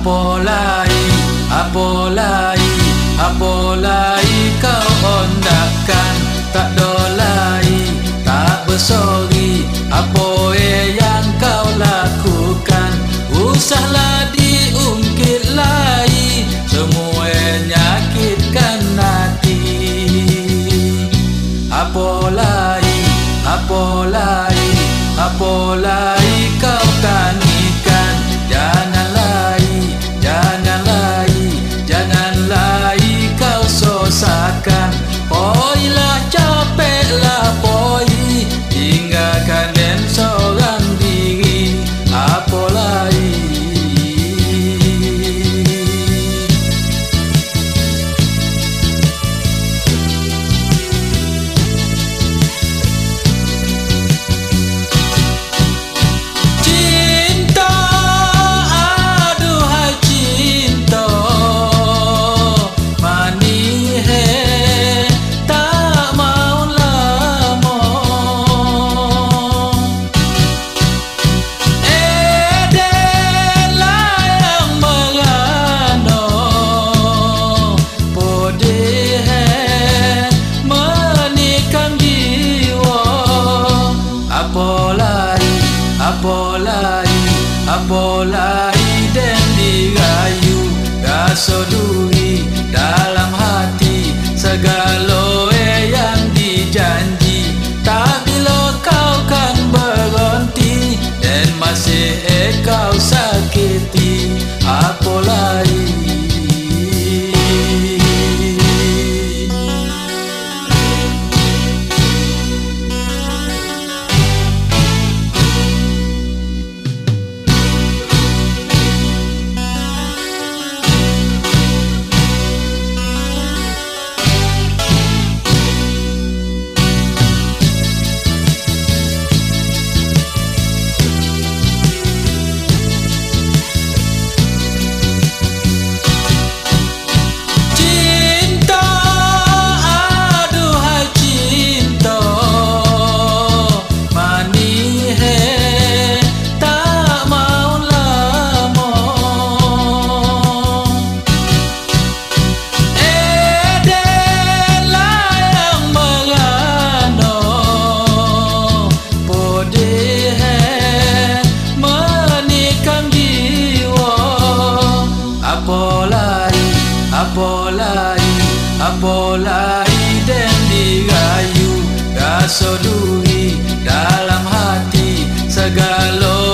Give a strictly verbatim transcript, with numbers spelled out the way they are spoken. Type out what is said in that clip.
Apolai, apolai, apolai kau ondakan, tak dolai, tak bersori, apa yang kau lakukan. Usahlah diungkit lai, semua nyakitkan hati. Apolai, apolai, apolai kau tanikan, jangan lai, jangan lai, jangan lai kau sosakan. Poilah capeklah poi, tinggalkan dan seorang diri. Apolai. Apolai, apolai dan dirayu, rasa duri dalam hati, segala yang dijanji, tak bila kau kan berhenti dan masih kau sakiti. Apolai. Apolai, apolai dan dirayu, rasa duri dalam hati, segala